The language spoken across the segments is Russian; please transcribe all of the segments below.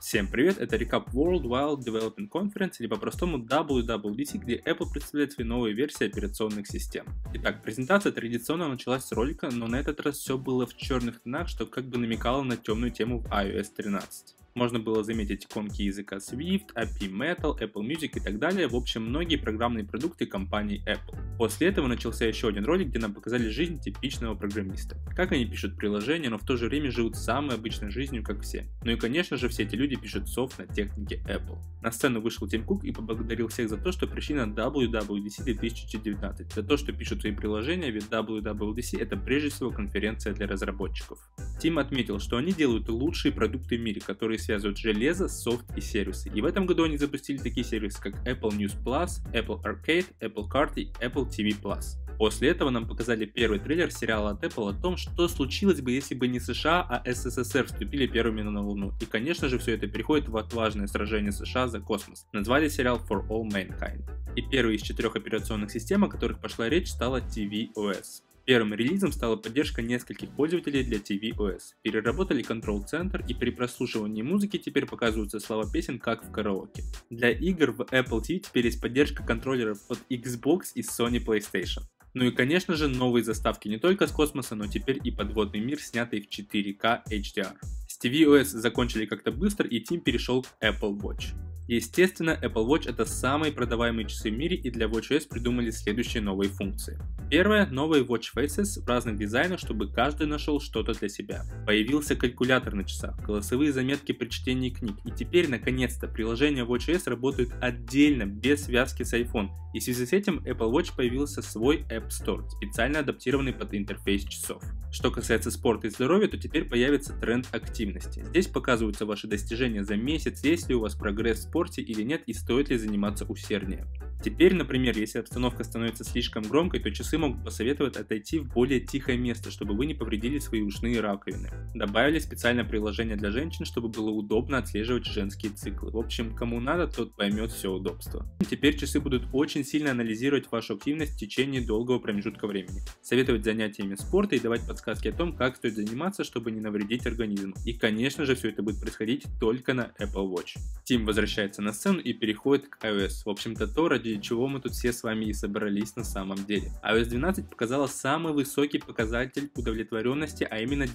Всем привет, это рекап World Wide Development Conference или по-простому WWDC, где Apple представляет свои новые версии операционных систем. Итак, презентация традиционно началась с ролика, но на этот раз все было в черных тонах, что как бы намекало на темную тему в iOS 13. Можно было заметить иконки языка Swift, API Metal, Apple Music и так далее, в общем, многие программные продукты компании Apple. После этого начался еще один ролик, где нам показали жизнь типичного программиста. Как они пишут приложения, но в то же время живут самой обычной жизнью, как все. Ну и конечно же, все эти люди пишут софт на технике Apple. На сцену вышел Тим Кук и поблагодарил всех за то, что пришли на WWDC 2019, за то, что пишут свои приложения, ведь WWDC это прежде всего конференция для разработчиков. Тим отметил, что они делают лучшие продукты в мире, которые связывают железо, софт и сервисы. И в этом году они запустили такие сервисы, как Apple News Plus, Apple Arcade, Apple Card и Apple TV Plus. После этого нам показали первый трейлер сериала от Apple о том, что случилось бы, если бы не США, а СССР вступили первыми на Луну. И конечно же все это переходит в отважное сражение США за космос. Назвали сериал For All Mankind. И первой из 4 операционных систем, о которых пошла речь, стала tvOS. Первым релизом стала поддержка нескольких пользователей для tvOS. Переработали контрол-центр, и при прослушивании музыки теперь показываются слова песен, как в караоке. Для игр в Apple TV теперь есть поддержка контроллеров от Xbox и Sony PlayStation. Ну и конечно же новые заставки не только с космоса, но теперь и подводный мир, снятый в 4K HDR. С tvOS закончили как-то быстро, и Тим перешел к Apple Watch. Естественно, Apple Watch это самые продаваемые часы в мире, и для watchOS придумали следующие новые функции. Первое, новые Watch Faces в разных дизайнах, чтобы каждый нашел что-то для себя. Появился калькулятор на часах, голосовые заметки при чтении книг, и теперь наконец-то приложение watchOS работает отдельно, без связки с iPhone, и в связи с этим Apple Watch появился свой App Store, специально адаптированный под интерфейс часов. Что касается спорта и здоровья, то теперь появится тренд активности. Здесь показываются ваши достижения за месяц, есть ли у вас прогресс в спорте или нет и стоит ли заниматься усерднее. Теперь, например, если обстановка становится слишком громкой, то часы могут посоветовать отойти в более тихое место, чтобы вы не повредили свои ушные раковины. Добавили специальное приложение для женщин, чтобы было удобно отслеживать женские циклы. В общем, кому надо, тот поймет все удобство. Теперь часы будут очень сильно анализировать вашу активность в течение долгого промежутка времени, советовать занятиями спорта и давать подсказки о том, как стоит заниматься, чтобы не навредить организму. И конечно же, все это будет происходить только на Apple Watch. Тим возвращается на сцену и переходит к iOS. В общем-то то, ради чего мы тут все с вами и собрались на самом деле. iOS 12 показала самый высокий показатель удовлетворенности, а именно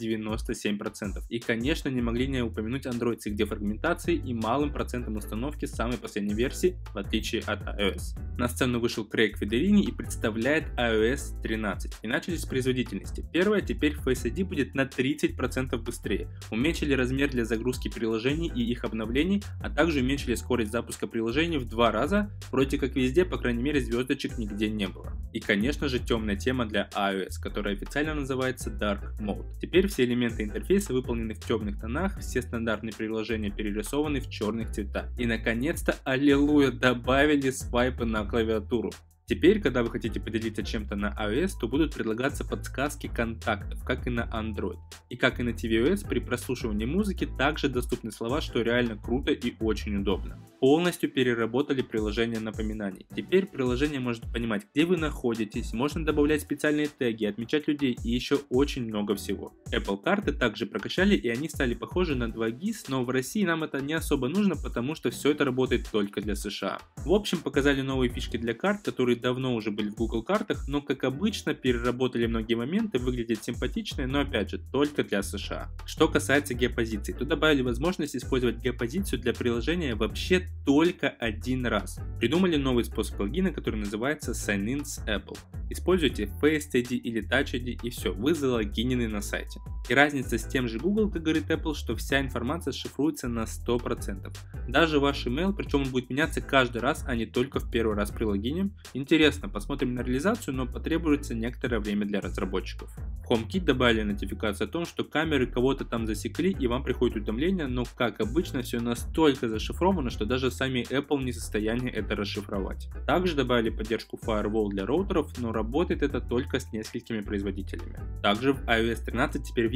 97%. И конечно не могли не упомянуть Android с их дефрагментацией и малым процентом установки самой последней версии, в отличие от iOS. На сцену вышел Крейг Федерини и представляет iOS 13. И начали с производительности. Первое, теперь Face ID будет на 30% быстрее. Уменьшили размер для загрузки приложений и их обновлений, а также уменьшили скорость запуска приложений в 2 раза, вроде как везде, по крайней мере, звездочек нигде не было. И конечно же темная тема для iOS, которая официально называется Dark Mode. Теперь все элементы интерфейса выполнены в темных тонах, все стандартные приложения перерисованы в черных цветах. И наконец-то, аллилуйя, добавили свайпы на клавиатуру. Теперь, когда вы хотите поделиться чем-то на iOS, то будут предлагаться подсказки контактов, как и на Android. И как и на tvOS, при прослушивании музыки также доступны слова, что реально круто и очень удобно. Полностью переработали приложение напоминаний. Теперь приложение может понимать, где вы находитесь, можно добавлять специальные теги, отмечать людей и еще очень много всего. Apple карты также прокачали, и они стали похожи на 2GIS, но в России нам это не особо нужно, потому что все это работает только для США. В общем, показали новые фишки для карт, которые давно уже были в Google картах, но как обычно переработали многие моменты, выглядят симпатично, но опять же только для США. Что касается геопозиции, то добавили возможность использовать геопозицию для приложения вообще только один раз. Придумали новый способ логина, который называется Sign In с Apple. Используйте Face ID или Touch ID и все, вы залогинены на сайте. И разница с тем же Google, как говорит Apple, что вся информация шифруется на 100%. Даже ваш email, причем он будет меняться каждый раз, а не только в первый раз при логине. Интересно, посмотрим на реализацию, но потребуется некоторое время для разработчиков. В HomeKit добавили нотификацию о том, что камеры кого-то там засекли и вам приходит уведомление, но как обычно все настолько зашифровано, что даже сами Apple не в состоянии это расшифровать. Также добавили поддержку Firewall для роутеров, но работает это только с несколькими производителями. Также в iOS 13 теперь видно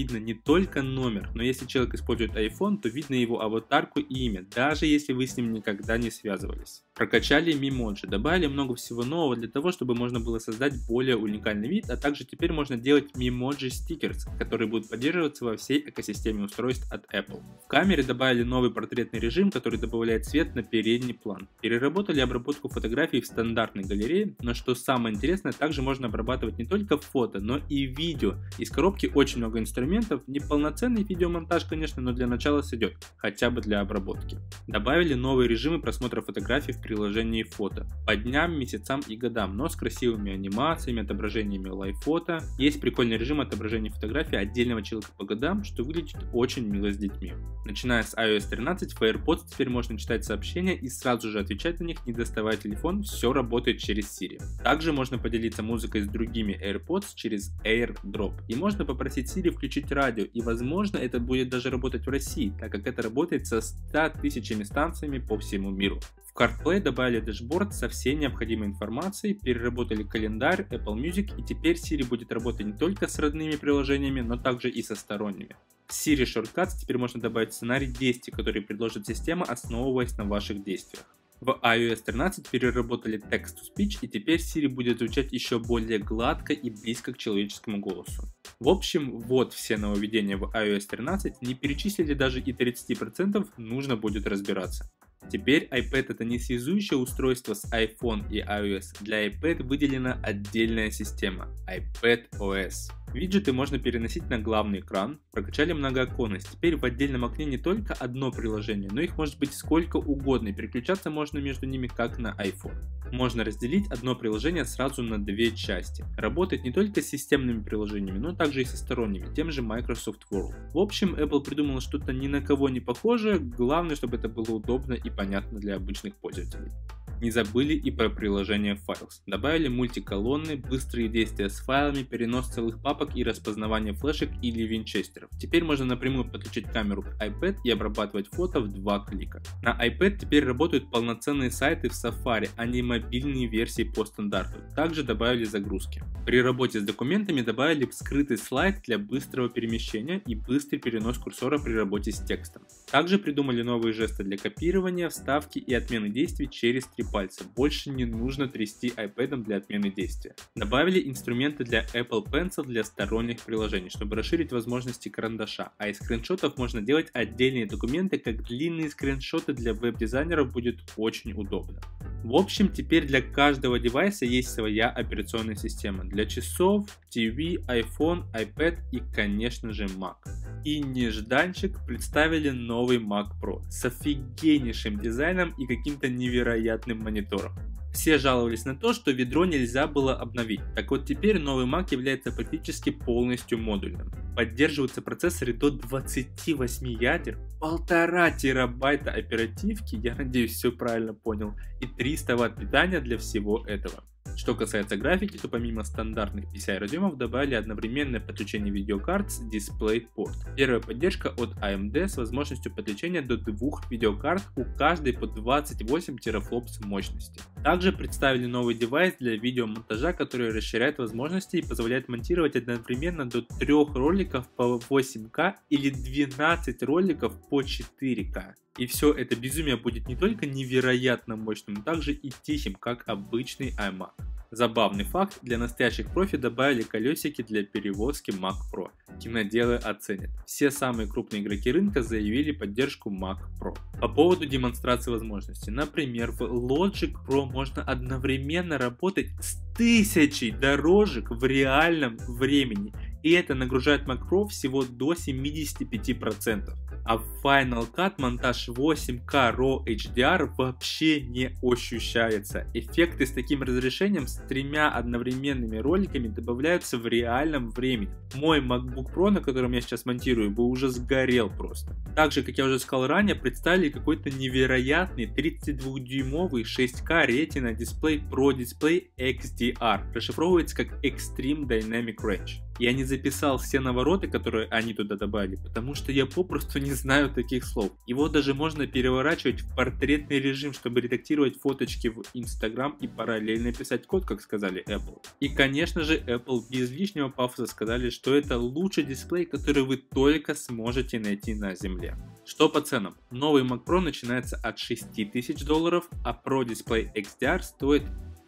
видно не только номер, но если человек использует iPhone, то видно его аватарку и имя, даже если вы с ним никогда не связывались. Прокачали Memoji, добавили много всего нового для того, чтобы можно было создать более уникальный вид, а также теперь можно делать Memoji Stickers, которые будут поддерживаться во всей экосистеме устройств от Apple. В камере добавили новый портретный режим, который добавляет свет на передний план. Переработали обработку фотографий в стандартной галерее, но что самое интересное, также можно обрабатывать не только фото, но и видео. Из коробки очень много инструментов, не полноценный видеомонтаж, конечно, но для начала сойдет, хотя бы для обработки. Добавили новые режимы просмотра фотографий в приложении фото по дням, месяцам и годам, но с красивыми анимациями, отображениями лайв-фото. Есть прикольный режим отображения фотографий отдельного человека по годам, что выглядит очень мило с детьми. Начиная с iOS 13 в AirPods теперь можно читать сообщения и сразу же отвечать на них, не доставая телефон, все работает через Siri. Также можно поделиться музыкой с другими AirPods через AirDrop. И можно попросить Siri включить радио, и возможно это будет даже работать в России, так как это работает со 100 тысячами станциями по всему миру. В CarPlay добавили дэшборд со всей необходимой информацией, переработали календарь, Apple Music, и теперь Siri будет работать не только с родными приложениями, но также и со сторонними. В Siri Shortcuts теперь можно добавить сценарий действий, который предложит система, основываясь на ваших действиях. В iOS 13 переработали Text-to-Speech, и теперь Siri будет звучать еще более гладко и близко к человеческому голосу. В общем, вот все нововведения в iOS 13, не перечислили даже и 30%, нужно будет разбираться. Теперь iPad это не связующее устройство с iPhone и iOS, для iPad выделена отдельная система iPadOS. Виджеты можно переносить на главный экран, прокачали многооконность, теперь в отдельном окне не только одно приложение, но их может быть сколько угодно и переключаться можно между ними как на iPhone. Можно разделить одно приложение сразу на две части. Работает не только с системными приложениями, но также и со сторонними, тем же Microsoft Word. В общем, Apple придумала что-то ни на кого не похожее, главное, чтобы это было удобно и понятно для обычных пользователей. Не забыли и про приложение Files. Добавили мультиколонны, быстрые действия с файлами, перенос целых папок и распознавание флешек или винчестеров. Теперь можно напрямую подключить камеру к iPad и обрабатывать фото в 2 клика. На iPad теперь работают полноценные сайты в Safari, а не мобильные версии по стандарту. Также добавили загрузки. При работе с документами добавили скрытый слайд для быстрого перемещения и быстрый перенос курсора при работе с текстом. Также придумали новые жесты для копирования, вставки и отмены действий через 3 пальца. Больше не нужно трясти iPad для отмены действия. Добавили инструменты для Apple Pencil для сторонних приложений, чтобы расширить возможности карандаша, а из скриншотов можно делать отдельные документы, как длинные скриншоты для веб-дизайнеров будет очень удобно. В общем, теперь для каждого девайса есть своя операционная система. Для часов, TV, iPhone, iPad и, конечно же, Mac. И нежданчик представили новый Mac Pro с офигеннейшим дизайном и каким-то невероятным монитором. Все жаловались на то, что ядро нельзя было обновить. Так вот теперь новый Mac является практически полностью модульным. Поддерживаются процессоры до 28 ядер, 1,5 терабайта оперативки, я надеюсь все правильно понял, и 300 Вт питания для всего этого. Что касается графики, то помимо стандартных PCI разъемов добавили одновременное подключение видеокарт с DisplayPort. Первая поддержка от AMD с возможностью подключения до 2 видеокарт, у каждой по 28 терафлопс мощности. Также представили новый девайс для видеомонтажа, который расширяет возможности и позволяет монтировать одновременно до 3 роликов по 8К или 12 роликов по 4К. И все это безумие будет не только невероятно мощным, но также и тихим, как обычный iMac. Забавный факт, для настоящих профи добавили колесики для перевозки Mac Pro. Киноделы оценят. Все самые крупные игроки рынка заявили поддержку Mac Pro. По поводу демонстрации возможностей. Например, в Logic Pro можно одновременно работать с 1000 дорожек в реальном времени. И это нагружает Mac Pro всего до 75%. А в Final Cut монтаж 8K RAW HDR вообще не ощущается. Эффекты с таким разрешением с 3 одновременными роликами добавляются в реальном времени. Мой MacBook Pro, на котором я сейчас монтирую, бы уже сгорел просто. Также, как я уже сказал ранее, представили какой-то невероятный 32-дюймовый 6K Retina дисплей Pro Display XDR. Расшифровывается как Extreme Dynamic Range. Я не записал все навороты, которые они туда добавили, потому что я попросту не знаю таких слов. Его даже можно переворачивать в портретный режим, чтобы редактировать фоточки в Instagram и параллельно писать код, как сказали Apple. И конечно же Apple без лишнего пафоса сказали, что это лучший дисплей, который вы только сможете найти на земле. Что по ценам? Новый Mac Pro начинается от $6000, а Pro Display XDR стоит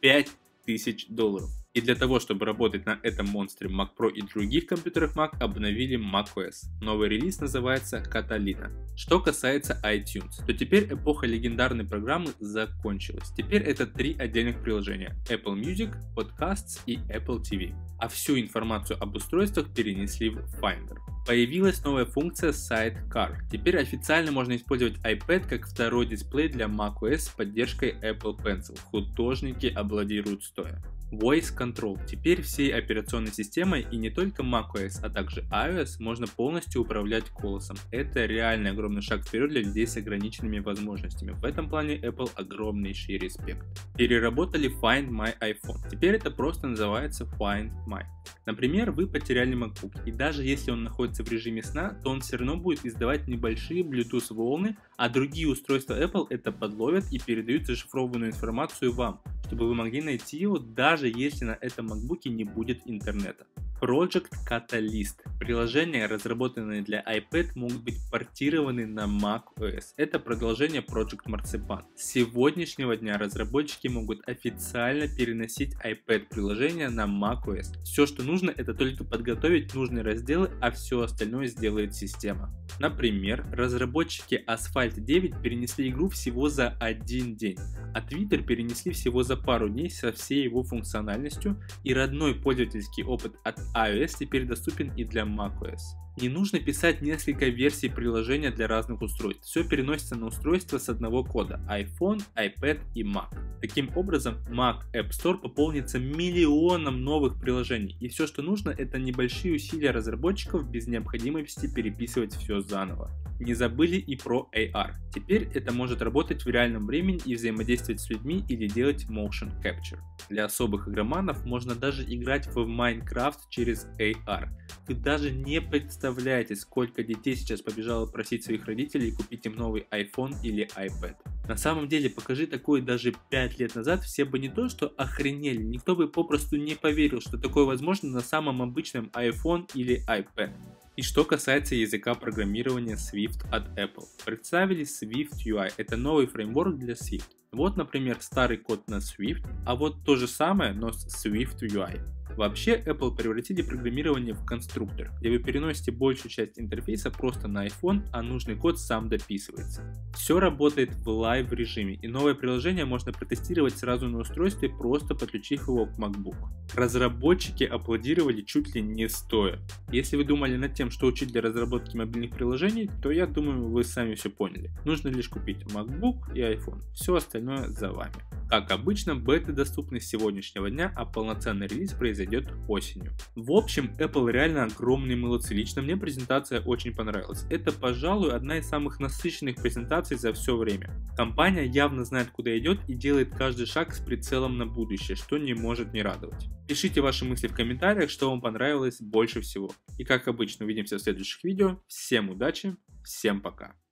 $5000. И для того, чтобы работать на этом монстре Mac Pro и других компьютерах Mac, обновили macOS. Новый релиз называется Catalina. Что касается iTunes, то теперь эпоха легендарной программы закончилась. Теперь это 3 отдельных приложения: Apple Music, Podcasts и Apple TV. А всю информацию об устройствах перенесли в Finder. Появилась новая функция Sidecar. Теперь официально можно использовать iPad как второй дисплей для macOS с поддержкой Apple Pencil. Художники аплодируют стоя. Voice Control. Теперь всей операционной системой и не только macOS, а также iOS можно полностью управлять голосом. Это реально огромный шаг вперед для людей с ограниченными возможностями. В этом плане Apple огромнейший респект. Переработали Find My iPhone. Теперь это просто называется Find My. Например, вы потеряли MacBook, и даже если он находится в режиме сна, то он все равно будет издавать небольшие Bluetooth волны, а другие устройства Apple это подловят и передают зашифрованную информацию вам, чтобы вы могли найти его, даже если на этом MacBook не будет интернета. Project Catalyst. Приложения, разработанные для iPad, могут быть портированы на macOS. Это продолжение Project Marzipan. С сегодняшнего дня разработчики могут официально переносить iPad приложения на macOS. Все, что нужно, это только подготовить нужные разделы, а все остальное сделает система. Например, разработчики Asphalt 9 перенесли игру всего за один день, а Twitter перенесли всего за пару дней со всей его функциональностью, и родной пользовательский опыт от iOS теперь доступен и для macOS. Не нужно писать несколько версий приложения для разных устройств. Все переносится на устройство с одного кода: iPhone, iPad и Mac. Таким образом, Mac App Store пополнится миллионом новых приложений. И все, что нужно, это небольшие усилия разработчиков без необходимости переписывать все заново. Не забыли и про AR. Теперь это может работать в реальном времени и взаимодействовать с людьми или делать motion capture. Для особых игроманов можно даже играть в Minecraft через AR. Вы даже не представляете, сколько детей сейчас побежало просить своих родителей купить им новый iPhone или iPad. На самом деле, покажи такое даже 5 лет назад, все бы не то что охренели, никто бы попросту не поверил, что такое возможно на самом обычном iPhone или iPad. И что касается языка программирования Swift от Apple. Представили Swift UI, это новый фреймворк для Swift. Вот, например, старый код на Swift, а вот то же самое, но с Swift UI. Вообще, Apple превратили программирование в конструктор, где вы переносите большую часть интерфейса просто на iPhone, а нужный код сам дописывается. Все работает в лайв режиме, и новое приложение можно протестировать сразу на устройстве, просто подключив его к MacBook. Разработчики аплодировали чуть ли не стоя. Если вы думали над тем, что учить для разработки мобильных приложений, то я думаю, вы сами все поняли. Нужно лишь купить MacBook и iPhone, все остальное за вами. Как обычно, беты доступны с сегодняшнего дня, а полноценный релиз произойдет осенью. В общем, Apple реально огромные молодцы. Лично мне презентация очень понравилась. Это, пожалуй, одна из самых насыщенных презентаций за все время. Компания явно знает, куда идет, и делает каждый шаг с прицелом на будущее, что не может не радовать. Пишите ваши мысли в комментариях, что вам понравилось больше всего. И как обычно, увидимся в следующих видео. Всем удачи, всем пока.